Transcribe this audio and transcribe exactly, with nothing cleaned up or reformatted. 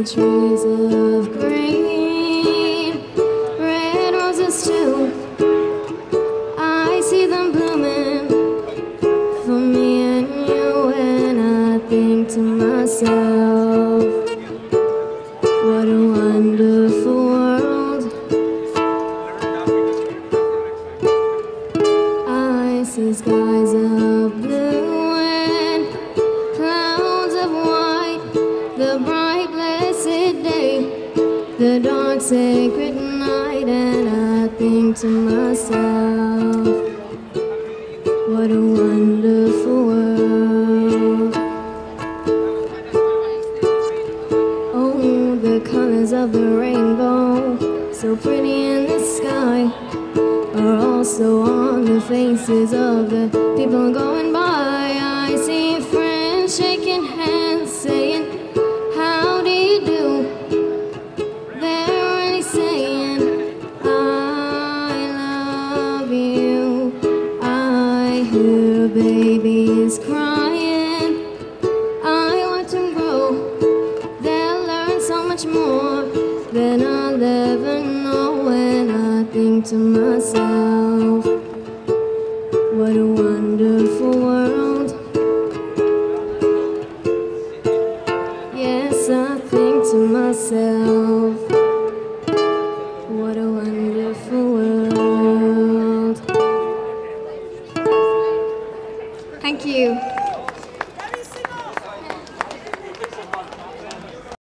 see trees of green, red roses too. I see them blooming for me and you, and I think to myself, what a wonderful world. I see skies of blue and clouds of white, the bright blessed day, the dark sacred night, and I think to myself, what a wonderful world. Oh, the colors of the rainbow, so pretty in the sky, are also on the faces of the people going by. I see friends shaking hands, saying, how do you do? They're really saying, I love you. I hear babies crying, I watch them grow. They'll learn so much more than I'll ever know, and I think to myself,